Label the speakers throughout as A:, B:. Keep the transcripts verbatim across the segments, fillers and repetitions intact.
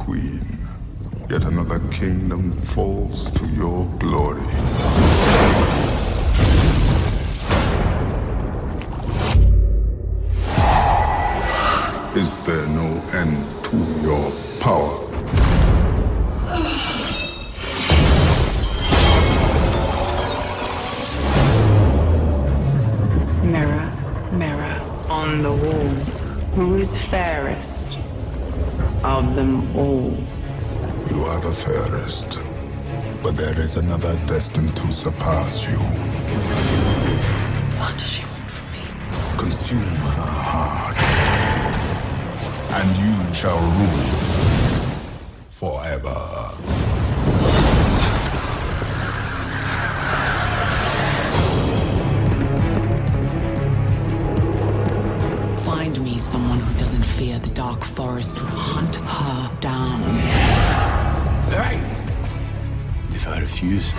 A: queen. Yet another kingdom falls to your glory. Is there no end to your power?
B: Mirror, mirror on the wall, who is fairest of them all?
A: You are the fairest, but there is another destined to surpass you.
B: What does she want from me?
A: Consume her heart, and you shall rule forever.
B: Find me someone who doesn't fear the dark forest to hunt her down.
C: Hey! If I refuse,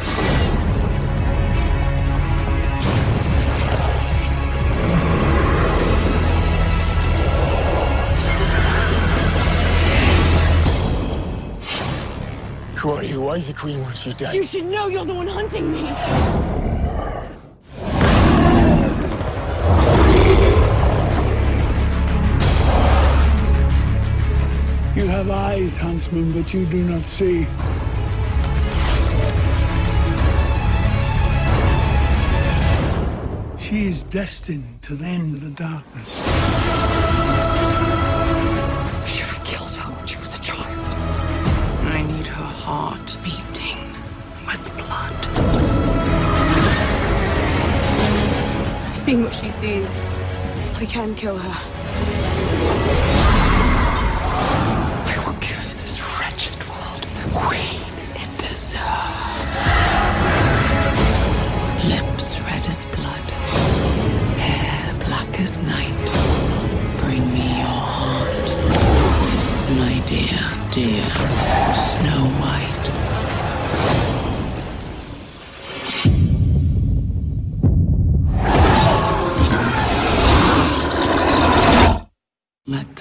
D: who are you? Why is the queen wants you dead?
E: You should know you're the one hunting me.
F: You have eyes, huntsman, but you do not see. She is destined to end the darkness.
B: I should have killed her when she was a child. I need her heart beating with blood.
E: I've seen what she sees. I can kill her.
B: I will give this wretched world the queen it deserves. Lips red as blood, hair black as night. Bring me your heart, my dear, dear Snow White. Let